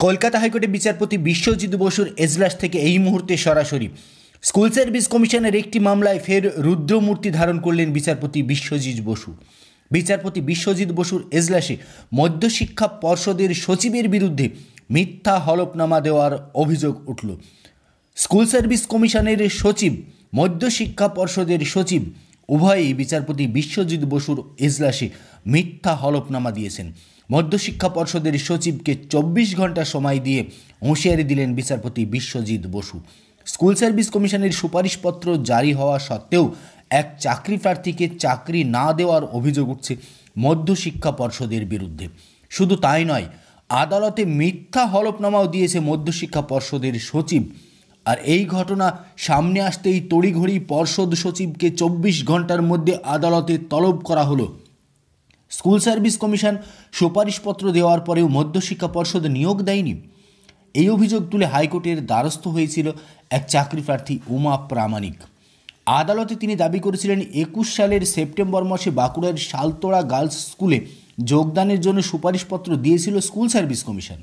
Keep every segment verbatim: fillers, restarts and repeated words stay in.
কলকাতা হাইকোর্টে বিচারপতি বিশ্বজিৎ বসুর এজলাস থেকে এই মুহূর্তে সরাসরি স্কুল সার্ভিস কমিশনের একটি মামলায় ফের রুদ্রমূর্তি ধারণ করলেন বিচারপতি বিশ্বজিৎ বসু। বিচারপতি বিশ্বজিৎ বসুর এজলাসে মধ্যশিক্ষা পর্ষদের সচিবের বিরুদ্ধে মিথ্যা হলফনামা দেওয়ার অভিযোগ উঠল। স্কুল সার্ভিস কমিশনের সচিব, মধ্যশিক্ষা পর্ষদের সচিব উভয়ই বিচারপতি বিশ্বজিৎ বসুর এজলাসে মিথ্যা হলফনামা দিয়েছেন। মধ্যশিক্ষা পর্ষদের সচিবকে চব্বিশ ঘন্টা সময় দিয়ে হুঁশিয়ারি দিলেন বিচারপতি বিশ্বজিৎ বসু। স্কুল সার্ভিস কমিশনের সুপারিশপত্র জারি হওয়া সত্ত্বেও এক চাকরি প্রার্থীকে চাকরি না দেওয়ার অভিযোগ উঠছে মধ্যশিক্ষা পর্ষদের বিরুদ্ধে। শুধু তাই নয়, আদালতে মিথ্যা হলফনামাও দিয়েছে মধ্যশিক্ষা পর্ষদের সচিব। আর এই ঘটনা সামনে আসতেই তড়িঘড়ি পর্ষদ সচিবকে চব্বিশ ঘন্টার মধ্যে আদালতে তলব করা হলো। স্কুল সার্ভিস কমিশন সুপারিশপত্র দেওয়ার পরেও মধ্যশিক্ষা পর্ষদ নিয়োগ দেয়নি, এই অভিযোগ তুলে হাইকোর্টের দ্বারস্থ হয়েছিল এক চাকরি প্রার্থী উমা প্রামাণিক। আদালতে তিনি দাবি করেছিলেন, একুশ সালের সেপ্টেম্বর মাসে বাঁকুড়ার শালতোড়া গার্লস স্কুলে যোগদানের জন্য সুপারিশপত্র দিয়েছিল স্কুল সার্ভিস কমিশন।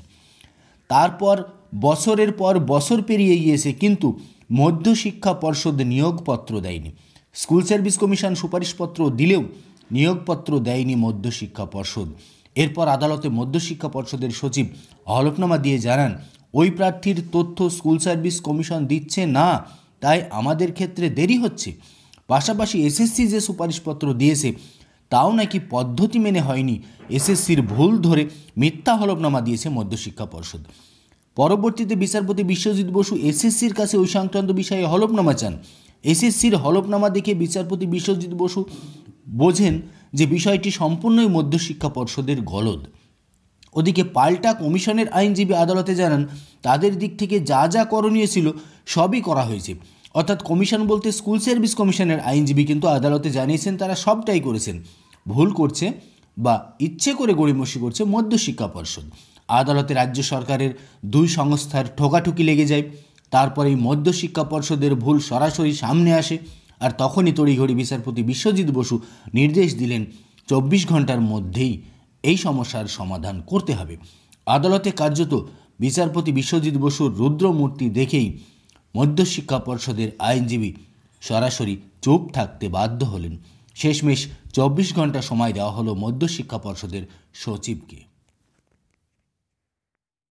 তারপর বছরের পর বছর পেরিয়ে গিয়েছে, কিন্তু মধ্যশিক্ষা পর্ষদ নিয়োগপত্র দেয়নি। স্কুল সার্ভিস কমিশন সুপারিশপত্র দিলেও নিয়োগপত্র দেয়নি মধ্যশিক্ষা পর্ষদ। এরপর আদালতে মধ্যশিক্ষা পর্ষদের সচিব হলফনামা দিয়ে জানান, ওই প্রার্থীর তথ্য স্কুল সার্ভিস কমিশন দিচ্ছে না, তাই আমাদের ক্ষেত্রে দেরি হচ্ছে। পাশাপাশি এসএসসি যে সুপারিশপত্র দিয়েছে তাও নাকি পদ্ধতি মেনে হয়নি। এসএসসির ভুল ধরে মিথ্যা হলফনামা দিয়েছে মধ্যশিক্ষা পর্ষদ। পরবর্তীতে বিচারপতি বিশ্বজিৎ বসু এসএসসির কাছে ওই সংক্রান্ত বিষয়ে হলফনামা চান। এসএসসির হলফনামা দেখে বিচারপতি বিশ্বজিৎ বসু বোঝেন যে বিষয়টি সম্পূর্ণই মধ্যশিক্ষা পর্ষদের গলদ। ওদিকে পাল্টা কমিশনের আইনজীবী আদালতে জানান, তাদের দিক থেকে যা যা করণীয় ছিল সবই করা হয়েছে। অর্থাৎ কমিশন বলতে স্কুল সার্ভিস কমিশনের আইনজীবী কিন্তু আদালতে জানিয়েছেন তারা সবটাই করেছেন। ভুল করছে বা ইচ্ছে করে গড়িমসি করছে মধ্যশিক্ষা পর্ষদ। আদালতে রাজ্য সরকারের দুই সংস্থার ঠোকাঠুকি লেগে যায়। তারপরেই মধ্যশিক্ষা পর্ষদের ভুল সরাসরি সামনে আসে। আর তখনই তড়িঘড়ি বিচারপতি বিশ্বজিৎ বসু নির্দেশ দিলেন, চব্বিশ ঘন্টার মধ্যেই এই সমস্যার সমাধান করতে হবে। আদালতে কার্যত বিচারপতি বিশ্বজিৎ বসুর রুদ্রমূর্তি দেখেই মধ্যশিক্ষা পর্ষদের আইনজীবী সরাসরি চুপ থাকতে বাধ্য হলেন। শেষমেশ চব্বিশ ঘন্টা সময় দেওয়া হলো মধ্যশিক্ষা পর্ষদের সচিবকে।